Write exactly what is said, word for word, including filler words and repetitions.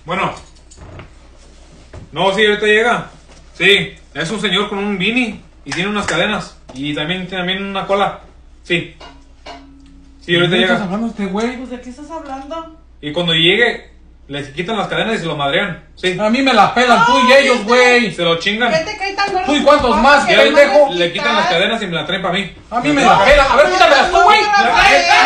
Bueno. No, sí, ahorita llega. Sí, es un señor con un beanie y tiene unas cadenas. Y también tiene también una cola. Sí. Sí, ahorita ¿De qué llega. estás hablando este güey? Pues, ¿de qué estás hablando? Y cuando llegue, les quitan las cadenas y se lo madrean. Sí. A mí me la pelan tú y ellos, güey. Se lo chingan. ¿Qué te cae tan gordo? ¿Tú y cuántos más, que pendejo? le mandas Le quitan las quitar? cadenas y me la traen para mí. A mí me la pelan. A ver, quítamelas tú, güey. No, no, no, no, no, no,